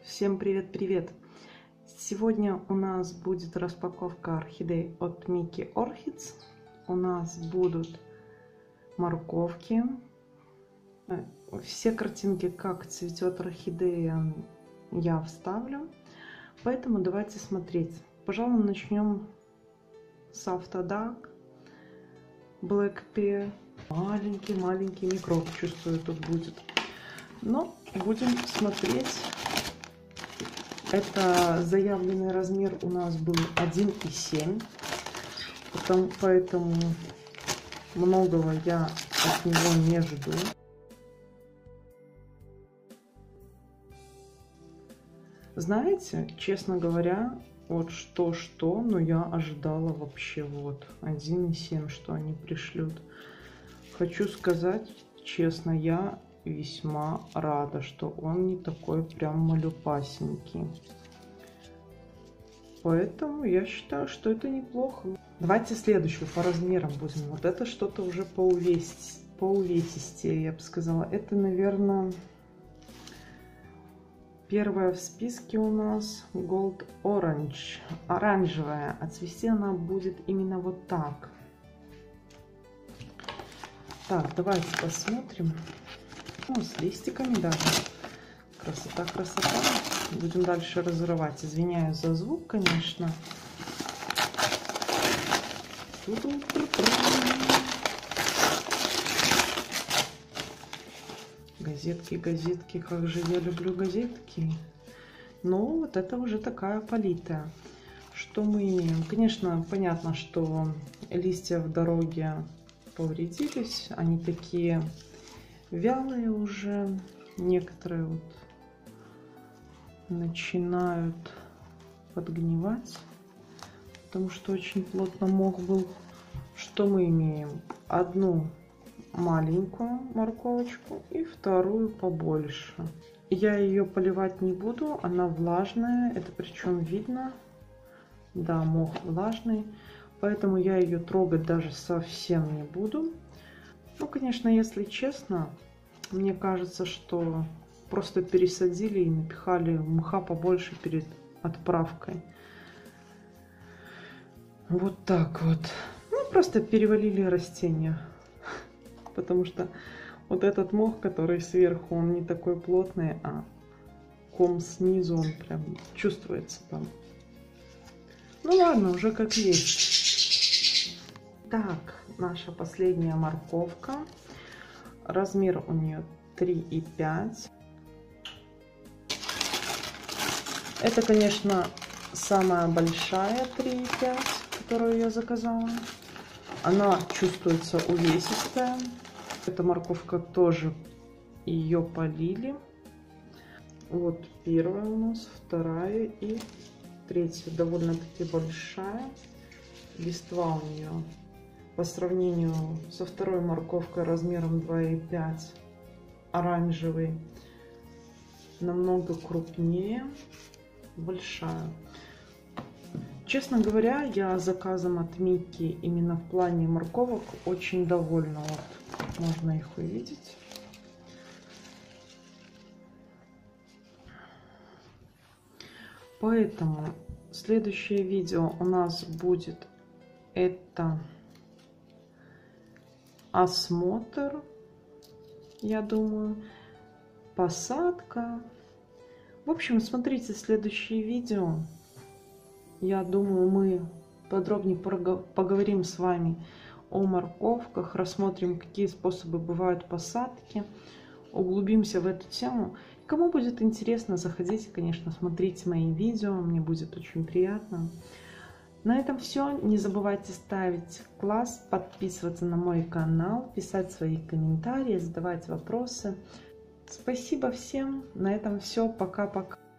Всем привет-привет! Сегодня у нас будет распаковка орхидей от Mickey Orchids. У нас будут морковки. Все картинки, как цветет орхидея, я вставлю. Поэтому давайте смотреть. Пожалуй, начнем с Автодак, Black Pear. Маленький микроб, чувствую, тут будет. Но будем смотреть. Это заявленный размер у нас был 1,7. Поэтому многого я от него не жду. Знаете, честно говоря, вот что, но я ожидала вообще вот 1,7, что они пришлют. Хочу сказать честно, я весьма рада, что он не такой прям малюпасенький. Поэтому я считаю, что это неплохо. Давайте следующую по размерам будем. Вот это что-то уже по увесистее, я бы сказала. Это, наверное, первая в списке у нас Gold Orange. Оранжевая. А цвести она будет именно вот так. Так, давайте посмотрим. Ну, с листиками даже. Красота. Будем дальше разрывать. Извиняюсь за звук, конечно. Газетки. Как же я люблю газетки. Но вот это уже такая политая. Что мы имеем? Конечно, понятно, что листья в дороге повредились. Они такие вялые уже. Некоторые вот начинают подгнивать, потому что очень плотно мох был. Что мы имеем? Одну маленькую морковочку и вторую побольше. Я ее поливать не буду, она влажная, это причем видно. Да, мох влажный, поэтому я ее трогать даже совсем не буду. Ну, конечно, если честно, мне кажется, что просто пересадили и напихали мха побольше перед отправкой. Вот так вот. Ну, просто перевалили растения. Потому что вот этот мох, который сверху, он не такой плотный, а ком снизу, он прям чувствуется там. Ну ладно, уже как есть. Так, наша последняя морковка. Размер у нее 3,5. Это, конечно, самая большая 3,5, которую я заказала. Она чувствуется увесистая. Эта морковка тоже, ее полили. Вот первая у нас, вторая и третья. Довольно-таки большая. Листва у нее по сравнению со второй морковкой размером 2,5, оранжевый, намного крупнее, большая. Честно говоря, я заказом от Mickey именно в плане морковок очень довольна. Вот, можно их увидеть. Поэтому следующее видео у нас будет это осмотр, я думаю, посадка. В общем, смотрите следующее видео. Я думаю, мы подробнее поговорим с вами о морковках, рассмотрим, какие способы бывают посадки, углубимся в эту тему. Кому будет интересно, заходите, конечно, смотрите мои видео, мне будет очень приятно. На этом все. Не забывайте ставить класс, подписываться на мой канал, писать свои комментарии, задавать вопросы. Спасибо всем. На этом все. Пока-пока.